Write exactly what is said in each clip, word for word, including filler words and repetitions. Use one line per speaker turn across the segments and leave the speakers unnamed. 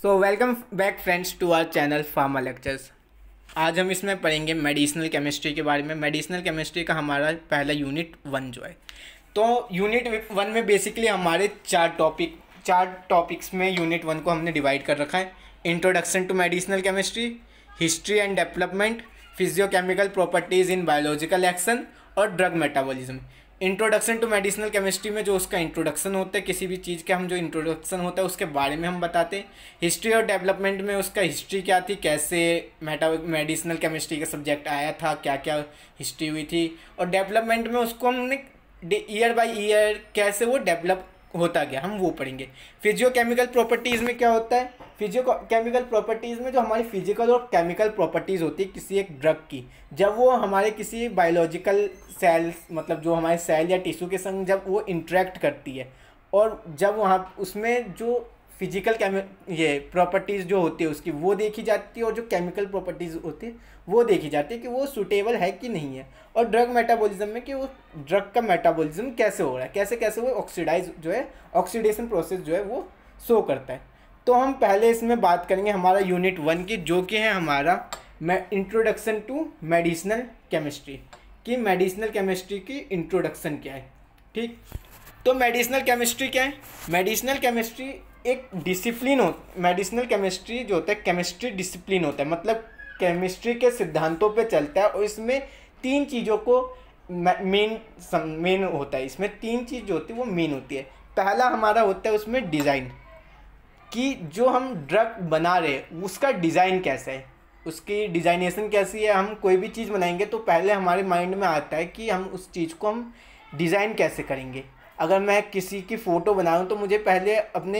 So welcome back friends to our channel pharma lectures. आज हम इसमें पढ़ेंगे मेडिसिनल केमिस्ट्री के बारे में। मेडिसिनल केमिस्ट्री का हमारा पहला यूनिट वन जो है, तो यूनिट वन में बेसिकली हमारे चार टॉपिक चार टॉपिक्स में यूनिट वन को हमने डिवाइड कर रखा है। Introduction to medicinal chemistry, history and development, physicochemical properties in biological action और drug metabolism. Introduction to medicinal chemistry में जो उसका इंट्रोडक्शन होता है, किसी भी चीज़ का हम जो इंट्रोडक्शन होता है उसके बारे में हम बताते हैं। हिस्ट्री और डेवलपमेंट में उसका हिस्ट्री क्या थी, कैसे मेटा मेडिसिनल केमिस्ट्री का सब्जेक्ट आया था, क्या क्या हिस्ट्री हुई थी। और डेवलपमेंट में उसको हमने ईयर बाय ईयर कैसे वो डेवलप होता गया, हम वो पढ़ेंगे। फिजियोकेमिकल प्रॉपर्टीज़ में क्या होता है, फिजियो केमिकल प्रॉपर्टीज़ में जो हमारी फिजिकल और केमिकल प्रॉपर्टीज़ होती है किसी एक ड्रग की, जब वो हमारे किसी बायोलॉजिकल सेल्स मतलब जो हमारे सेल या टिश्यू के संग जब वो इंटरेक्ट करती है, और जब वहाँ उसमें जो फिजिकल केमि ये प्रॉपर्टीज़ जो होती है उसकी वो देखी जाती है, और जो केमिकल प्रॉपर्टीज़ होती है वो देखी जाती है कि वो सूटेबल है कि नहीं है। और ड्रग मेटाबॉलिज्म में कि वो ड्रग का मेटाबॉलिज्म कैसे हो रहा है, कैसे कैसे वो ऑक्सीडाइज जो है ऑक्सीडेशन प्रोसेस जो है वो शो करता है। तो हम पहले इसमें बात करेंगे हमारा यूनिट वन की, जो कि है हमारा इंट्रोडक्शन टू मेडिसिनल केमिस्ट्री कि मेडिसिनल केमिस्ट्री की इंट्रोडक्शन क्या है। ठीक, तो मेडिसिनल केमिस्ट्री क्या है? मेडिसिनल केमिस्ट्री एक डिसिप्लिन हो मेडिसिनल केमिस्ट्री जो होता है केमिस्ट्री डिसिप्लिन होता है, मतलब केमिस्ट्री के सिद्धांतों पे चलता है। और इसमें तीन चीज़ों को मेन मेन होता है, इसमें तीन चीज़ जो होती है वो मेन होती है। पहला हमारा होता है उसमें डिज़ाइन, कि जो हम ड्रग बना रहे हैं उसका डिज़ाइन कैसा है, उसकी डिज़ाइनेशन कैसी है। हम कोई भी चीज़ बनाएंगे तो पहले हमारे माइंड में आता है कि हम उस चीज़ को हम डिज़ाइन कैसे करेंगे। अगर मैं किसी की फ़ोटो बना रहा हूँ तो मुझे पहले अपने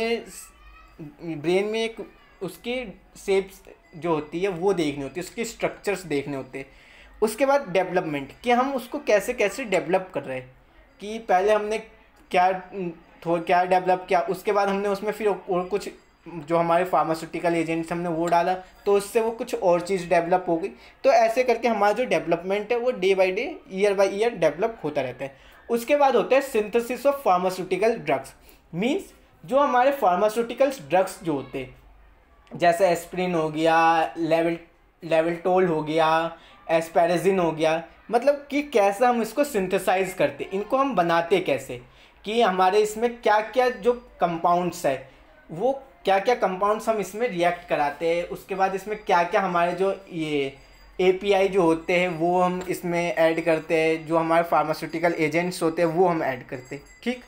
ब्रेन में एक उसकी शेप्स जो होती है वो देखनी होती है, उसके स्ट्रक्चर्स देखने होते हैं। उसके बाद डेवलपमेंट, कि हम उसको कैसे कैसे डेवलप कर रहे हैं, कि पहले हमने क्या थोड़ा क्या डेवलप किया, उसके बाद हमने उसमें फिर और कुछ जो हमारे फार्मास्यूटिकल एजेंट्स हमने वो डाला तो उससे वो कुछ और चीज़ डेवलप हो गई। तो ऐसे करके हमारा जो डेवलपमेंट है वो day by day year by year develop होता रहता है। उसके बाद होता है synthesis of pharmaceutical drugs, means जो हमारे फार्मास्यूटिकल्स ड्रग्स जो होते हैं, जैसे एस्प्रिन हो गया, लेवल लेवलटोल हो गया, एस्पैराजिन हो गया, मतलब कि कैसे हम इसको सिंथेसाइज करते, इनको हम बनाते कैसे, कि हमारे इसमें क्या क्या जो कंपाउंड्स है वो क्या क्या कंपाउंड्स हम इसमें रिएक्ट कराते हैं। उसके बाद इसमें क्या क्या हमारे जो ये एपीआई जो होते हैं वो हम इसमें ऐड करते हैं, जो हमारे फार्मास्यूटिकल एजेंट्स होते हैं वो हम ऐड करते हैं। ठीक,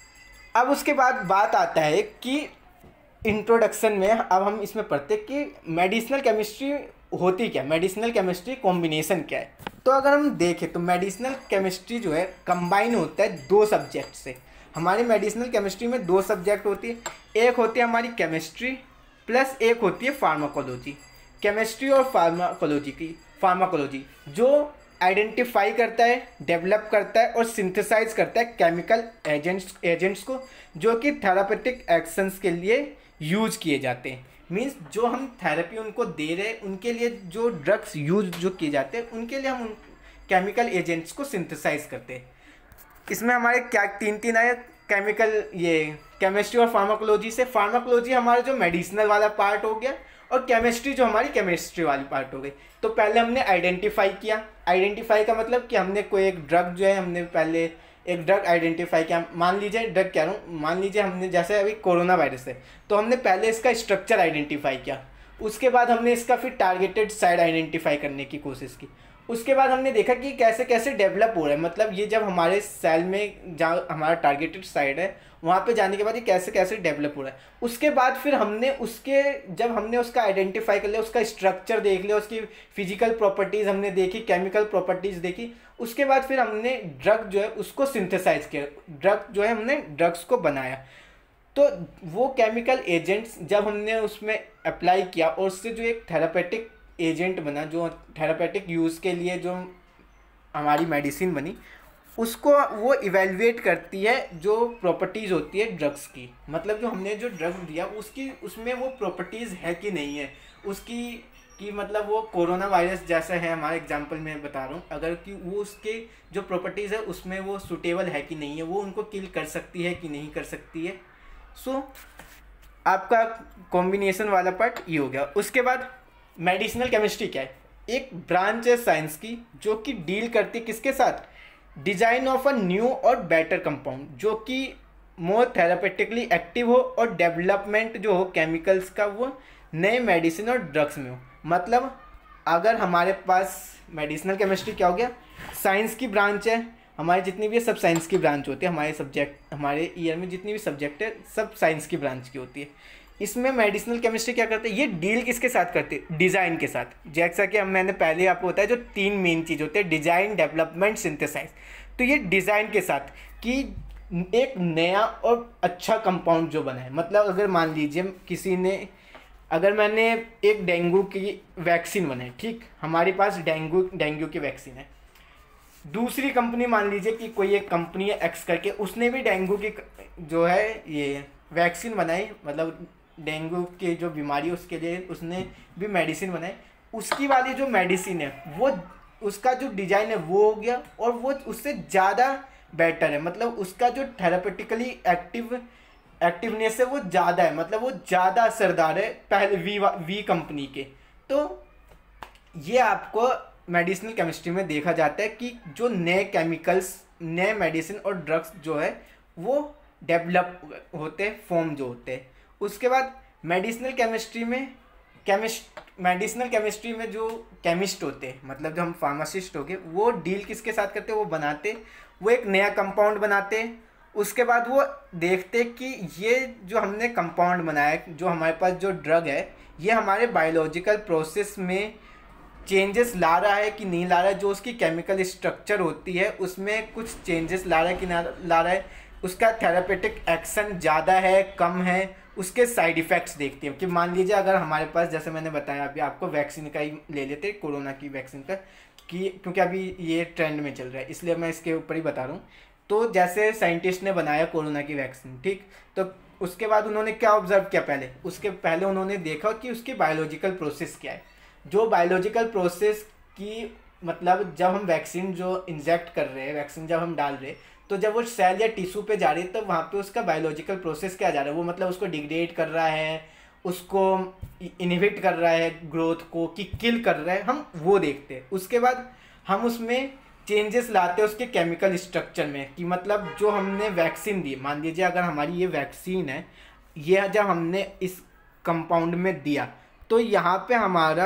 अब उसके बाद बात आता है कि इंट्रोडक्शन में अब हम इसमें पढ़ते हैं कि मेडिसिनल केमिस्ट्री होती क्या, मेडिसिनल केमिस्ट्री कॉम्बिनेशन क्या है। तो अगर हम देखें तो मेडिसिनल केमिस्ट्री जो है कंबाइन होता है दो सब्जेक्ट से। हमारी मेडिसिनल केमिस्ट्री में दो सब्जेक्ट होती है, एक होती है हमारी केमिस्ट्री प्लस एक होती है फार्माकोलॉजी। केमिस्ट्री और फार्माकोलॉजी की फार्माकोलॉजी जो आइडेंटिफाई करता है, डेवलप करता है और सिंथेसाइज करता है केमिकल एजेंट्स एजेंट्स को, जो कि थेरापेटिक एक्शंस के लिए यूज किए जाते हैं। मीन्स जो हम थेरेपी उनको दे रहे हैं उनके लिए जो ड्रग्स यूज जो किए जाते हैं उनके लिए हम उन केमिकल एजेंट्स को सिंथेसाइज करते हैं। इसमें हमारे क्या तीन तीन आए, केमिकल ये केमिस्ट्री और फार्माकोलॉजी से। फार्माकोलॉजी हमारा जो मेडिसिनल वाला पार्ट हो गया, और केमिस्ट्री जो हमारी केमिस्ट्री वाली पार्ट हो गई। तो पहले हमने आइडेंटिफाई किया, आइडेंटिफाई का मतलब कि हमने कोई एक ड्रग जो है हमने पहले एक ड्रग आइडेंटिफाई किया। मान लीजिए ड्रग कह रहा हूँ, मान लीजिए हमने जैसे अभी कोरोना वायरस है तो हमने पहले इसका स्ट्रक्चर आइडेंटिफाई किया, उसके बाद हमने इसका फिर टारगेटेड साइड आइडेंटिफाई करने की कोशिश की। उसके बाद हमने देखा कि कैसे कैसे डेवलप हो रहा है, मतलब ये जब हमारे सेल में जहाँ हमारा टारगेटेड साइड है वहाँ पे जाने के बाद ये कैसे कैसे डेवलप हो रहा है। उसके बाद फिर हमने उसके जब हमने उसका आइडेंटिफाई कर लिया, उसका स्ट्रक्चर देख लिया, उसकी फिजिकल प्रॉपर्टीज़ हमने देखी, केमिकल प्रॉपर्टीज़ देखी, उसके बाद फिर हमने ड्रग जो है उसको सिंथेसाइज किया, ड्रग जो है हमने ड्रग्स को बनाया। तो वो केमिकल एजेंट्स जब हमने उसमें अप्लाई किया और उससे जो एक थेरापेटिक एजेंट बना, जो थेरापेटिक यूज़ के लिए जो हमारी मेडिसिन बनी, उसको वो इवेलुएट करती है जो प्रॉपर्टीज़ होती है ड्रग्स की, मतलब जो हमने जो ड्रग दिया उसकी उसमें वो प्रॉपर्टीज़ है कि नहीं है उसकी, कि मतलब वो कोरोना वायरस जैसा है हमारे एग्जांपल में बता रहा हूँ, अगर कि वो उसके जो प्रॉपर्टीज़ है उसमें वो सूटेबल है कि नहीं है, वो उनको किल कर सकती है कि नहीं कर सकती है। सो आपका कॉम्बिनेशन वाला पार्ट ये हो गया। उसके बाद मेडिसिनल केमिस्ट्री क्या है, एक ब्रांच है साइंस की जो कि डील करती है किसके साथ, डिजाइन ऑफ अ न्यू और बेटर कंपाउंड जो कि मोर थेरापेटिकली एक्टिव हो और डेवलपमेंट जो हो केमिकल्स का वो नए मेडिसिन और ड्रग्स में हो। मतलब अगर हमारे पास मेडिसिनल केमिस्ट्री क्या हो गया, साइंस की ब्रांच है, हमारी जितनी भी सब साइंस की ब्रांच होती है, हमारे सब्जेक्ट हमारे ईयर में जितनी भी सब्जेक्ट है सब साइंस की ब्रांच की होती है। इसमें मेडिसिनल केमिस्ट्री क्या करते हैं, ये डील किसके साथ करते हैं, डिज़ाइन के साथ। जैसा कि हम मैंने पहले आपको बताया जो तीन मेन चीज़ होते हैं, डिज़ाइन, डेवलपमेंट, सिंथेसाइज। तो ये डिज़ाइन के साथ कि एक नया और अच्छा कंपाउंड जो बना है। मतलब अगर मान लीजिए किसी ने, अगर मैंने एक डेंगू की वैक्सीन बनाई, ठीक, हमारे पास डेंगू डेंगू की वैक्सीन है, दूसरी कंपनी मान लीजिए कि कोई एक कंपनी है एक्स करके, उसने भी डेंगू की जो है ये वैक्सीन बनाई, मतलब डेंगू की जो बीमारी है उसके लिए उसने भी मेडिसिन बनाई। उसकी वाली जो मेडिसिन है वो, उसका जो डिज़ाइन है वो हो गया और वो उससे ज़्यादा बेटर है। मतलब उसका जो थेरापेटिकली एक्टिव एक्टिवनेस है वो ज़्यादा है, मतलब वो ज़्यादा असरदार है पहले वी वी कंपनी के। तो ये आपको मेडिसिनल केमिस्ट्री में देखा जाता है कि जो नए केमिकल्स, नए मेडिसिन और ड्रग्स जो है वो डेवलप होते हैं, फॉर्म जो होते हैं। उसके बाद मेडिसिनल केमिस्ट्री में केमिस्ट मेडिसिनल केमिस्ट्री में जो केमिस्ट होते हैं, मतलब जो हम फार्मासिस्ट हो गए, वो डील किसके साथ करते हैं, वो बनाते, वो एक नया कंपाउंड बनाते। उसके बाद वो देखते कि ये जो हमने कंपाउंड बनाया, जो हमारे पास जो ड्रग है, ये हमारे बायोलॉजिकल प्रोसेस में चेंजेस ला रहा है कि नहीं ला रहा है। जो उसकी केमिकल स्ट्रक्चर होती है उसमें कुछ चेंजेस ला रहा है कि ना ला रहा है, उसका थेरापेटिक एक्शन ज़्यादा है, कम है, उसके साइड इफ़ेक्ट्स देखती है। कि मान लीजिए अगर हमारे पास, जैसे मैंने बताया अभी आपको, वैक्सीन का ही ले लेते, कोरोना की वैक्सीन का, कि क्योंकि अभी ये ट्रेंड में चल रहा है इसलिए मैं इसके ऊपर ही बता रहा हूँ। तो जैसे साइंटिस्ट ने बनाया कोरोना की वैक्सीन, ठीक, तो उसके बाद उन्होंने क्या ऑब्जर्व किया, पहले उसके पहले उन्होंने देखा कि उसकी बायोलॉजिकल प्रोसेस क्या है। जो बायोलॉजिकल प्रोसेस की, मतलब जब हम वैक्सीन जो इंजेक्ट कर रहे हैं, वैक्सीन जब हम डाल रहे हैं, तो जब वो सेल या टिश्यू पे जा रही है तो वहाँ पे उसका बायोलॉजिकल प्रोसेस क्या जा रहा है, वो मतलब उसको डिग्रेड कर रहा है, उसको इनहिबिट कर रहा है ग्रोथ को, कि किल कर रहा है, हम वो देखते हैं। उसके बाद हम उसमें चेंजेस लाते हैं उसके केमिकल स्ट्रक्चर में, कि मतलब जो हमने वैक्सीन दी, मान लीजिए अगर हमारी ये वैक्सीन है, ये जब हमने इस कंपाउंड में दिया तो यहाँ पे हमारा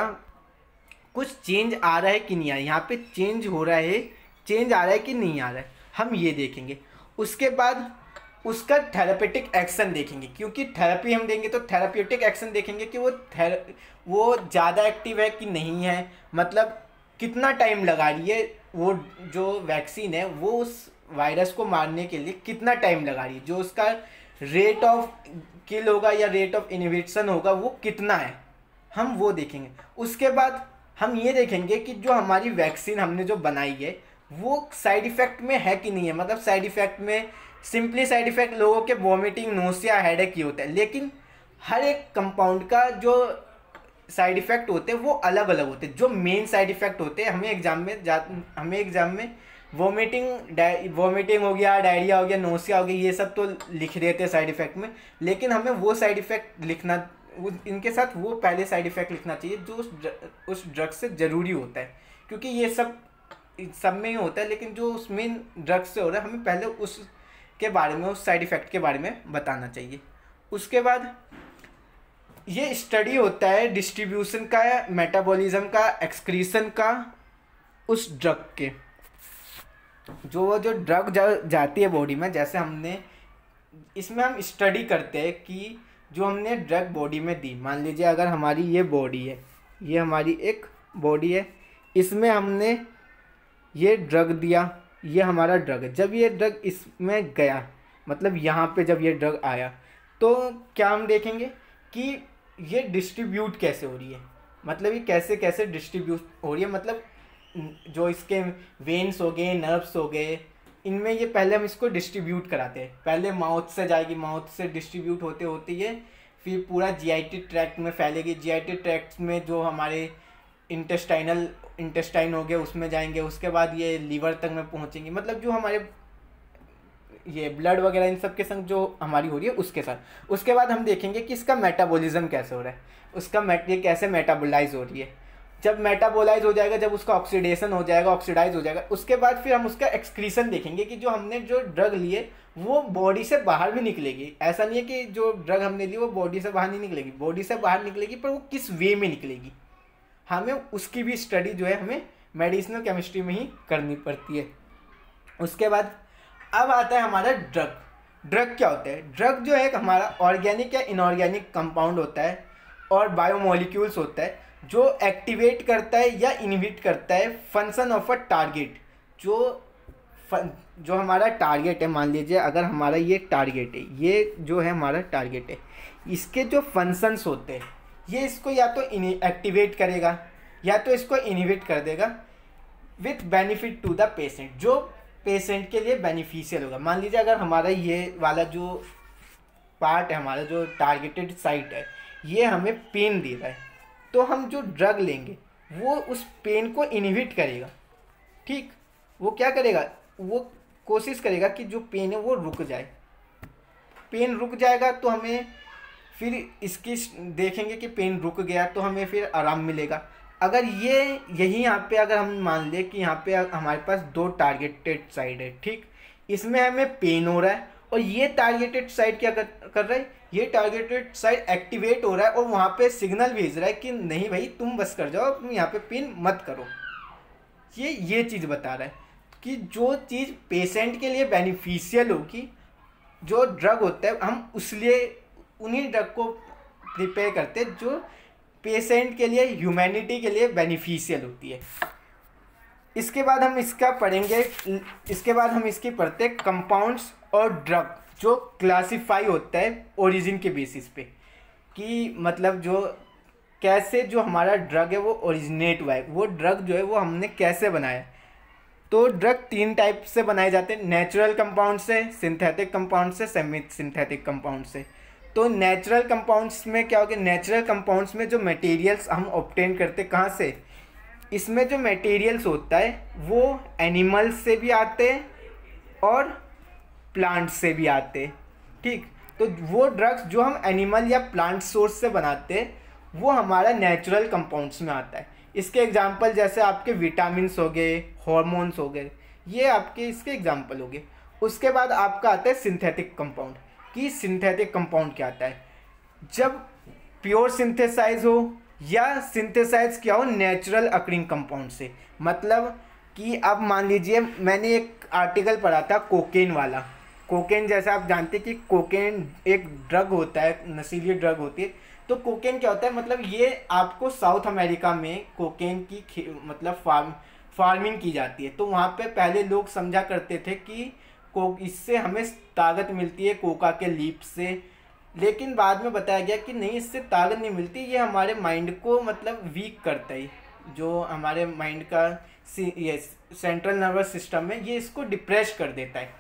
कुछ चेंज आ रहा है कि नहीं आ रहा है, यहाँ पे चेंज हो रहा है, चेंज आ रहा है कि नहीं आ रहा है, हम ये देखेंगे। उसके बाद उसका थेरापेटिक एक्शन देखेंगे, क्योंकि थेरेपी हम देंगे तो थेराप्यूटिक एक्शन देखेंगे कि वो थेर वो ज़्यादा एक्टिव है कि नहीं है, मतलब कितना टाइम लगा रही है वो जो वैक्सीन है वो उस वायरस को मारने के लिए कितना टाइम लगा रही है, जो उसका रेट ऑफ किल होगा या रेट ऑफ इनहिबिशन होगा वो कितना है, हम वो देखेंगे। उसके बाद हम ये देखेंगे कि जो हमारी वैक्सीन हमने जो बनाई है वो साइड इफ़ेक्ट में है कि नहीं है। मतलब साइड इफ़ेक्ट में सिंपली साइड इफ़ेक्ट लोगों के वॉमिटिंग, नोसिया, हेडेक ही होता है, लेकिन हर एक कंपाउंड का जो साइड इफ़ेक्ट होते हैं वो अलग अलग होते हैं। जो मेन साइड इफ़ेक्ट होते हैं, हमें एग्जाम में जा हमें एग्जाम में वॉमिटिंग वॉमिटिंग हो गया, डायरिया हो गया, नोसिया हो गया, ये सब तो लिख देते हैं साइड इफ़ेक्ट में, लेकिन हमें वो साइड इफ़ेक्ट लिखना, इनके साथ वो पहले साइड इफ़ेक्ट लिखना चाहिए जो उस उस ड्रग से ज़रूरी होता है, क्योंकि ये सब सब में ही होता है, लेकिन जो उस मेन ड्रग से हो रहा है हमें पहले उस के बारे में, उस साइड इफ़ेक्ट के बारे में बताना चाहिए। उसके बाद ये स्टडी होता है डिस्ट्रीब्यूशन का, मेटाबॉलिज्म का, एक्सक्रीशन का उस ड्रग के, जो वो जो ड्रग जा, जाती है बॉडी में। जैसे हमने इसमें हम स्टडी करते हैं कि जो हमने ड्रग बॉडी में दी, मान लीजिए अगर हमारी ये बॉडी है, ये हमारी एक बॉडी है, इसमें हमने ये ड्रग दिया, ये हमारा ड्रग है। जब ये ड्रग इसमें गया, मतलब यहाँ पे जब ये ड्रग आया, तो क्या हम देखेंगे कि ये डिस्ट्रीब्यूट कैसे हो रही है, मतलब ये कैसे कैसे डिस्ट्रीब्यूट हो रही है, मतलब जो इसके वेन्स हो गए, नर्व्स हो गए, इनमें ये पहले हम इसको डिस्ट्रीब्यूट कराते हैं। पहले माउथ से जाएगी, माउथ से डिस्ट्रीब्यूट होते होते ये फिर पूरा जीआईटी ट्रैक्ट में फैलेगी, जीआईटी ट्रैक्ट में जो हमारे इंटेस्टाइनल इंटेस्टाइन हो गए उसमें जाएंगे, उसके बाद ये लीवर तक में पहुंचेंगे। मतलब जो हमारे ये ब्लड वगैरह इन सब के संग जो हमारी हो रही है उसके साथ। उसके बाद हम देखेंगे कि इसका मेटाबॉलिज्म कैसे हो रहा है, उसका मेट ये कैसे मेटाबोलाइज हो रही है। जब मेटाबोलाइज हो जाएगा, जब उसका ऑक्सीडेशन हो जाएगा, ऑक्सीडाइज हो जाएगा, उसके बाद फिर हम उसका एक्सक्रीशन देखेंगे कि जो हमने जो ड्रग लिए वो बॉडी से बाहर भी निकलेगी। ऐसा नहीं है कि जो ड्रग हमने ली वो बॉडी से बाहर नहीं निकलेगी, बॉडी से बाहर निकलेगी, पर वो किस वे में निकलेगी हमें उसकी भी स्टडी जो है हमें मेडिसिनल केमिस्ट्री में ही करनी पड़ती है। उसके बाद अब आता है हमारा ड्रग। ड्रग क्या होता है? ड्रग जो है हमारा ऑर्गेनिक या इनऑर्गेनिक कंपाउंड होता है और बायोमोलिक्यूल्स होता है जो एक्टिवेट करता है या इनहिबिट करता है फंक्शन ऑफ अ टारगेट। जो फन, जो हमारा टारगेट है, मान लीजिए अगर हमारा ये टारगेट है, ये जो है हमारा टारगेट है, इसके जो फंक्शंस होते हैं ये इसको या तो एक्टिवेट करेगा या तो इसको इनहिबिट कर देगा with benefit to the patient, जो पेशेंट के लिए बेनिफिशियल होगा। मान लीजिए अगर हमारा ये वाला जो पार्ट है, हमारा जो टारगेटेड साइट है, ये हमें पेन दे रहा है, तो हम जो ड्रग लेंगे वो उस पेन को इनहिबिट करेगा। ठीक, वो क्या करेगा? वो कोशिश करेगा कि जो पेन है वो रुक जाए। पेन रुक जाएगा तो हमें फिर इसकी देखेंगे कि पेन रुक गया तो हमें फिर आराम मिलेगा। अगर ये यही यहाँ पे अगर हम मान ले कि यहाँ पे हमारे पास दो टारगेटेड साइड है, ठीक, इसमें हमें पेन हो रहा है और ये टारगेटेड साइड क्या कर, कर रहा है? ये टारगेटेड साइड एक्टिवेट हो रहा है और वहाँ पे सिग्नल भेज रहा है कि नहीं भाई तुम बस कर जाओ, तुम यहाँ पे पेन मत करो। ये ये चीज़ बता रहा है कि जो चीज़ पेशेंट के लिए बेनिफिशियल होगी, जो ड्रग होता है हम उसलिए उन्हीं ड्रग को प्रिपेयर करते हैं जो पेशेंट के लिए, ह्यूमैनिटी के लिए बेनिफिशियल होती है। इसके बाद हम इसका पढ़ेंगे, इसके बाद हम इसकी पढ़ते हैं कंपाउंड्स और ड्रग जो क्लासिफाई होता है ओरिजिन के बेसिस पे, कि मतलब जो कैसे जो हमारा ड्रग है वो ओरिजिनेट हुआ है, वो ड्रग जो है वो हमने कैसे बनाया। तो ड्रग तीन टाइप से बनाए जाते हैं, नेचुरल कंपाउंड से, सिंथेटिक कंपाउंड से, सेमी सिंथेटिक कंपाउंड से। तो नेचुरल कंपाउंड्स में क्या होगा? नेचुरल कंपाउंड्स में जो मटेरियल्स हम ऑब्टेन करते कहाँ से? इसमें जो मटेरियल्स होता है वो एनिमल्स से भी आते हैं और प्लांट से भी आते हैं। ठीक, तो वो ड्रग्स जो हम एनिमल या प्लांट सोर्स से बनाते हैं वो हमारा नेचुरल कंपाउंड्स में आता है। इसके एग्जांपल जैसे आपके विटामिन्स हो गए, हार्मोन्स हो गए, ये आपके इसके एग्जांपल हो गए। उसके बाद आपका आता है सिंथेटिक कंपाउंड। कि सिंथेटिक कंपाउंड क्या आता है? जब प्योर सिंथेसाइज हो या सिंथेसाइज क्या हो नेचुरल अकरिंग कंपाउंड से। मतलब कि अब मान लीजिए मैंने एक आर्टिकल पढ़ा था कोकेन वाला। कोकेन जैसे आप जानते हैं कि कोकेन एक ड्रग होता है, नशीली ड्रग होती है। तो कोकेन क्या होता है? मतलब ये आपको साउथ अमेरिका में कोकेन की मतलब फार्म फार्मिंग की जाती है। तो वहाँ पे पहले लोग समझा करते थे कि को इससे हमें ताकत मिलती है कोका के लीफ से, लेकिन बाद में बताया गया कि नहीं, इससे ताकत नहीं मिलती, ये हमारे माइंड को मतलब वीक करता है। जो हमारे माइंड का ये सेंट्रल नर्वस सिस्टम है ये इसको डिप्रेस कर देता है।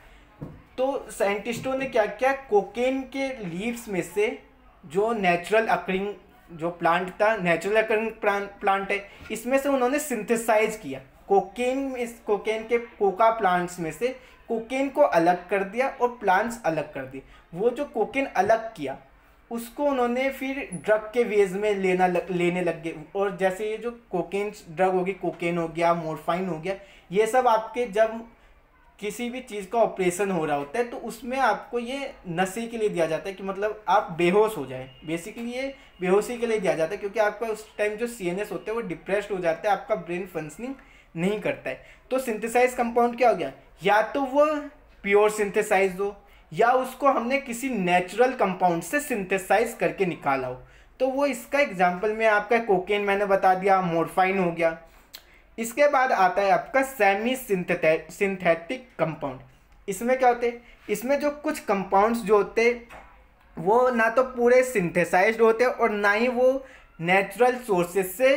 तो साइंटिस्टों ने क्या किया, कोकेन के लीव्स में से जो नेचुरल अकरिंग जो प्लांट था, नेचुरल अकरिंग प्लांट है, इसमें से उन्होंने सिंथेसाइज किया कोकेन। इस कोकेन के कोका प्लांट्स में से कोकेन को अलग कर दिया और प्लांट्स अलग कर दिए। वो जो कोकेन अलग किया उसको उन्होंने फिर ड्रग के वेज में लेना लग, लेने लग गए। और जैसे ये जो कोकेन ड्रग होगी, कोकेन हो गया, मोरफाइन हो गया, ये सब आपके जब किसी भी चीज़ का ऑपरेशन हो रहा होता है तो उसमें आपको ये नशे के लिए दिया जाता है कि मतलब आप बेहोश हो जाए। बेसिकली ये बेहोशी के लिए दिया जाता है क्योंकि आपका उस टाइम जो सी एन एस होता है वो डिप्रेस्ड हो जाता है, आपका ब्रेन फंक्शनिंग नहीं करता है। तो सिंथेसाइज कंपाउंड क्या हो गया? या तो वो प्योर सिंथेसाइज हो या उसको हमने किसी नेचुरल कंपाउंड से सिंथेसाइज करके निकाला हो। तो वो इसका एग्जांपल में आपका कोकेन मैंने बता दिया, मोरफाइन हो गया। इसके बाद आता है आपका सेमी सिंथेटिक कंपाउंड। इसमें क्या होते हैं? इसमें जो कुछ कंपाउंड्स जो होते हैं वो ना तो पूरे सिंथेसाइज्ड होते हैं और ना ही वो नेचुरल सोर्सेज से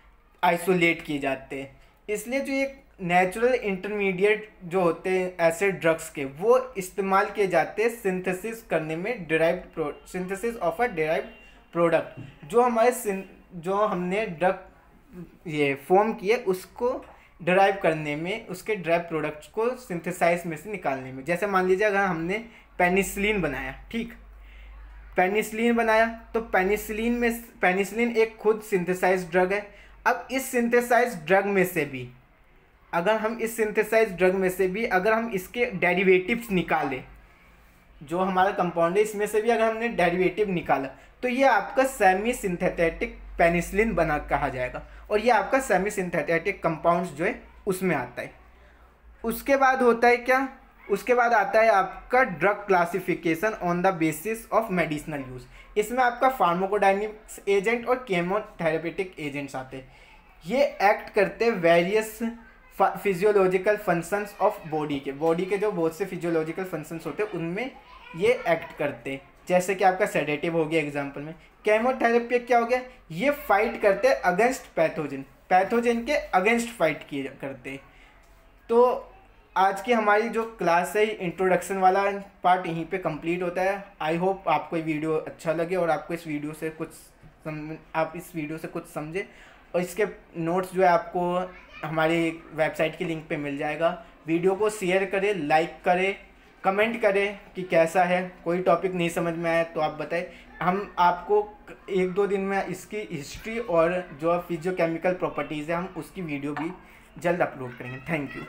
आइसोलेट किए जाते हैं। इसलिए जो एक नेचुरल इंटरमीडिएट जो होते हैं ऐसे ड्रग्स के वो इस्तेमाल किए जाते हैं सिंथेसिस करने में, derived synthesis of a derived product. जो हमारे जो हमने ड्रग ये फॉर्म किए उसको डिराइव करने में, उसके ड्राइव प्रोडक्ट्स को सिंथेसाइज में से निकालने में। जैसे मान लीजिए अगर हमने पेनिसिलिन बनाया, ठीक, पेनिसिलिन बनाया तो पेनिसिलिन में पेनिसिलिन एक खुद सिंथेसाइज ड्रग है। अब इस सिंथेसाइज ड्रग में से भी अगर हम इस सिंथेसाइज ड्रग में से भी अगर हम इसके डेरिवेटिव्स निकालें, जो हमारा कंपाउंड है इसमें से भी अगर हमने डेरिवेटिव निकाला तो ये आपका सेमी सिंथेटिक पेनिसिलिन बना कहा जाएगा, और ये आपका सेमी सिंथेटिक कंपाउंड्स जो है उसमें आता है। उसके बाद होता है क्या, उसके बाद आता है आपका drug classification on the basis of medicinal use. इसमें आपका फार्माकोडायनेमिक्स एजेंट और केमोथेरेपेटिक एजेंट्स आते हैं। ये एक्ट करते हैं various physiological functions of body के, बॉडी के जो बहुत से फिजियोलॉजिकल फंक्शंस होते हैं उनमें ये एक्ट करते हैं। जैसे कि आपका सेडेटिव हो गया एग्जांपल में। केमोथेरेपी क्या हो गया, ये फाइट करते हैं अगेंस्ट पैथोजन, पैथोजन के अगेंस्ट फाइट किए करते हैं। तो आज की हमारी जो क्लास है इंट्रोडक्शन वाला पार्ट यहीं पे कंप्लीट होता है। आई होप आपको ये वीडियो अच्छा लगे और आपको इस वीडियो से कुछ सम, आप इस वीडियो से कुछ समझे, और इसके नोट्स जो है आपको हमारी वेबसाइट की लिंक पे मिल जाएगा। वीडियो को शेयर करें, लाइक करें, कमेंट करें कि कैसा है। कोई टॉपिक नहीं समझ में आया तो आप बताएं, हम आपको एक दो दिन में इसकी हिस्ट्री और जो फिजियोकेमिकल प्रॉपर्टीज़ है हम उसकी वीडियो भी जल्द अपलोड करेंगे। Thank you.